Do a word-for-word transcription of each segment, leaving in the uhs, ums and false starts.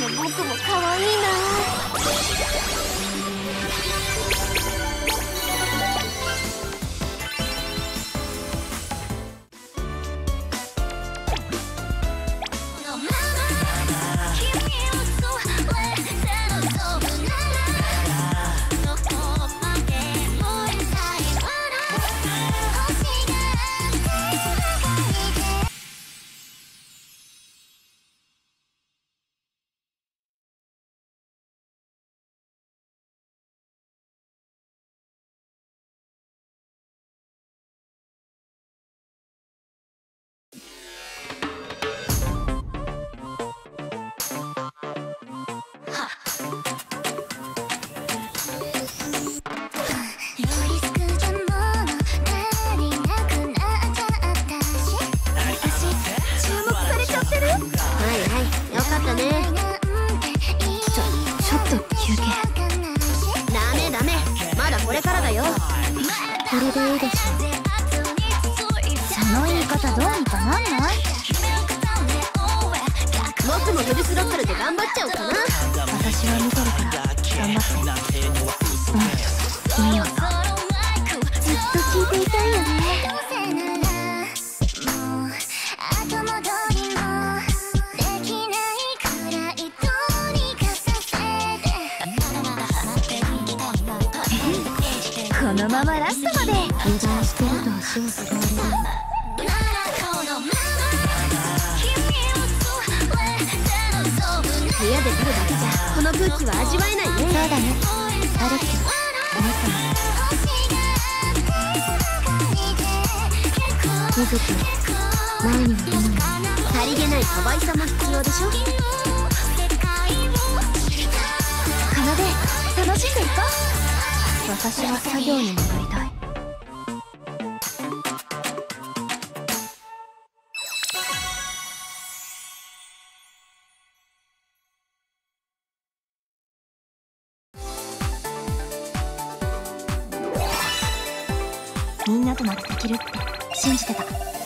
で僕も可愛いな。これでいいでしょ。その言い方どうにかなんない？僕もフルスロットルで頑張っちゃおうかな。私は見てるから頑張って。うん、いいよ。ずっと聞いていたいよね。このままラストまで油断してると足を使われる。部屋で撮るだけじゃこの空気は味わえないね。そうだね。アレックス、あなたもみずき、前には出ない。さりげない可愛さも必要でしょ。かなで楽しんでいこう。私は作業に戻りたい。みんなとならできるって信じてた。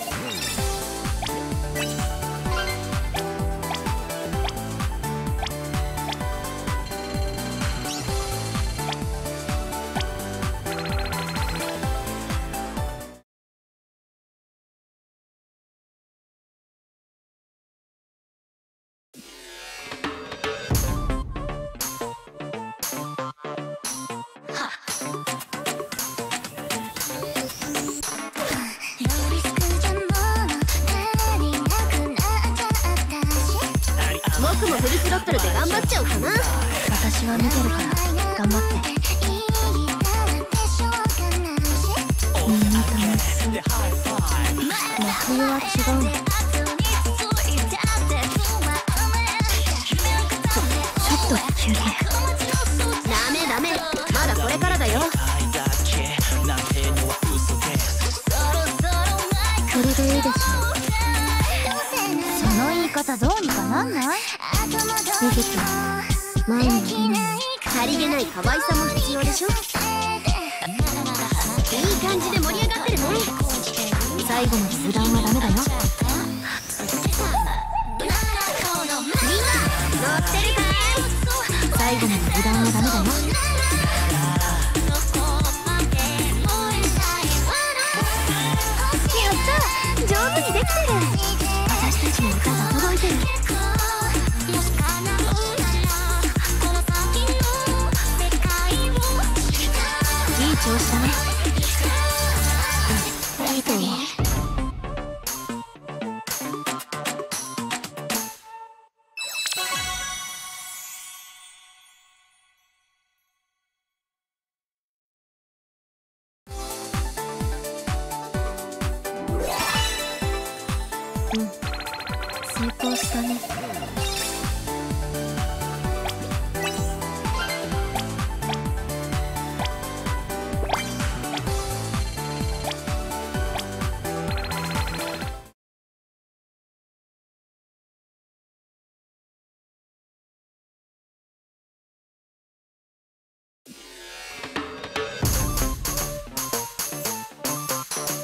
僕もフルスロットルで頑張っちゃおうかな。私は見てるから頑張って。みんな楽しそう。真冬は違うの。ちょ、ちょっと休憩。ダメダメ、まだこれからだよ。それでいいでしょ。その言い方どうにかなんない？みずき、前には出ない。さりげない可愛さも必要でしょ。いい感じで盛り上がってるね。最後まで油断はダメだよ。みんな乗ってるかい？最後まで油断はダメだよ。やった、上手にできてる。私たちの歌が届いてる。いい調子だね。うん、いいと思う。うん、成功したね。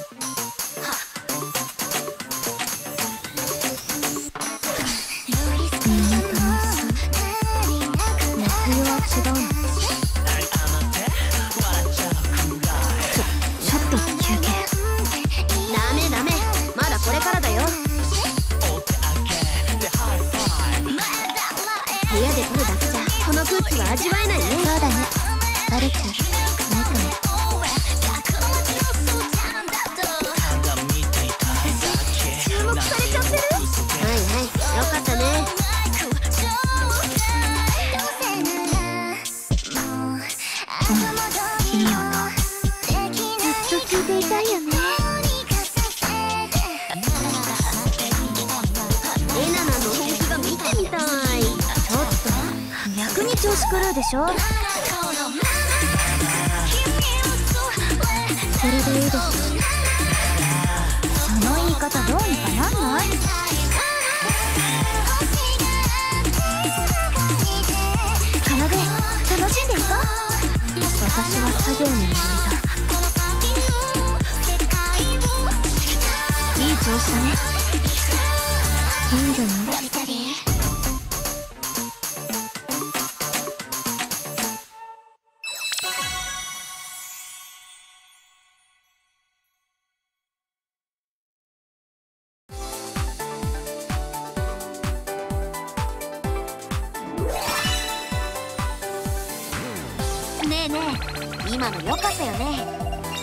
よりないかも。私注目されちゃってる。はいはい、よかったね。うん、いい音。ずっと聞いていたいよね。エナナの本気が見てみたい。ちょっと逆に調子狂うでしょ。それでいいです。その言い方どうにかなんない？奏楽しんでいこう。私は作業に戻りた。いい調子だね。いいんじゃない？ねえねえ、今の良かったよね。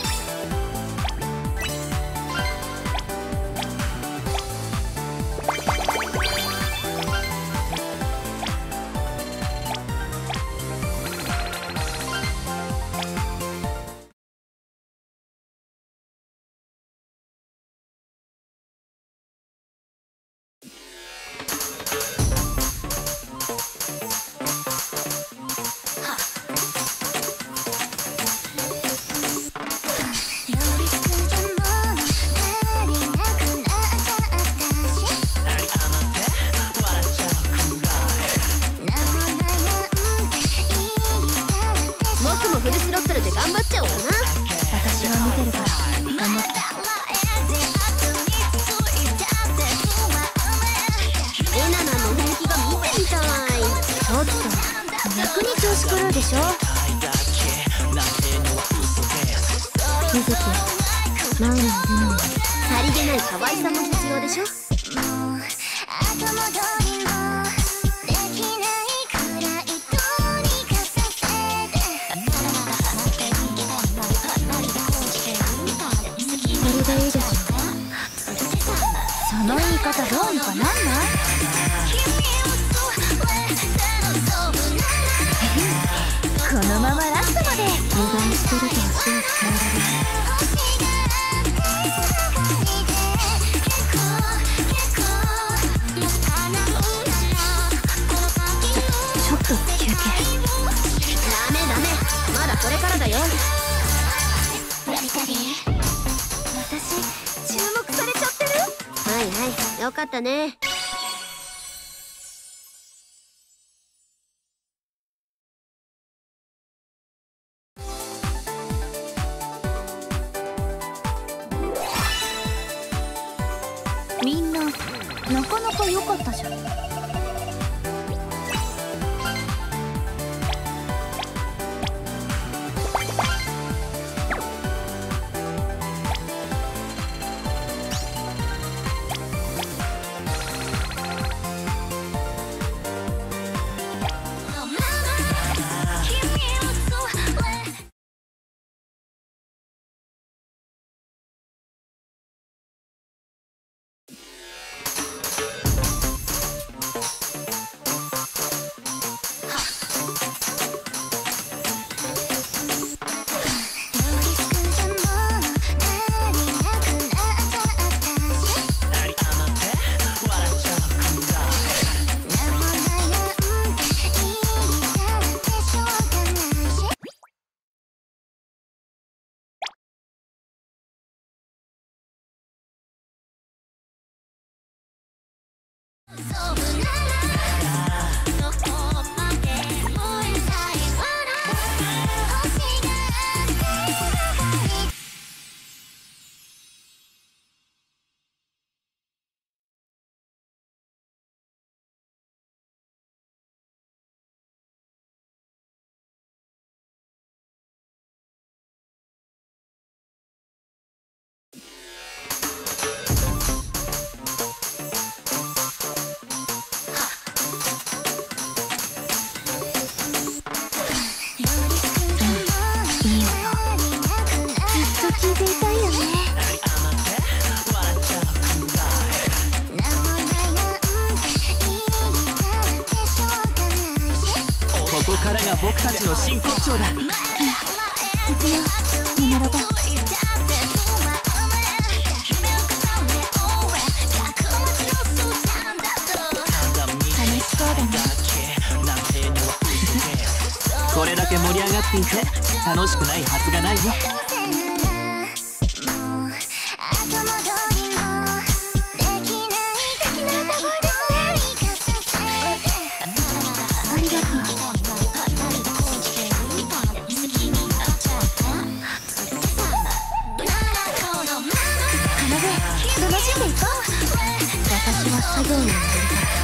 フルスロットルで頑張っちゃおうかな。私は見てるから頑張って。エナナの本気が見てみたい。ちょっと逆に調子狂うでしょ。ゆずき、前にいるのにさりげない可愛さも必要でしょ。その言い方どうにかなんない？このままラストまで油断してると足を伝えられる。ちょっと休憩。ダメダメ、まだこれからだよ。私注目されちゃってる。はいはい、よかったね。みんななかなか良かったじゃん。 聞いていたいよね。 ここからが僕たちの真骨頂だ。 行くよ、見習おう。楽しそうだね。 これだけ盛り上がっていて楽しくないはずがないよ。 ありがとう。楽しんでいこう。私は作業に乗りたい。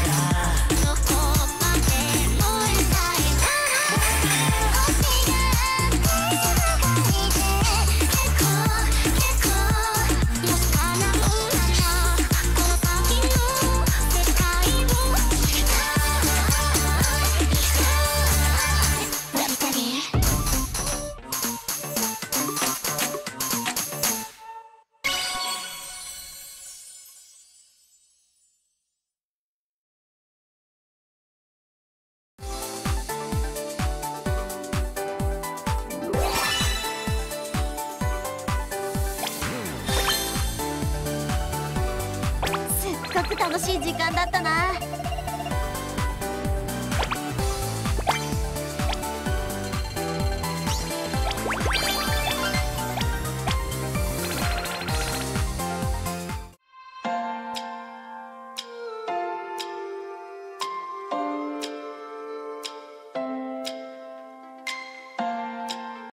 すっごく楽しい時間だったな。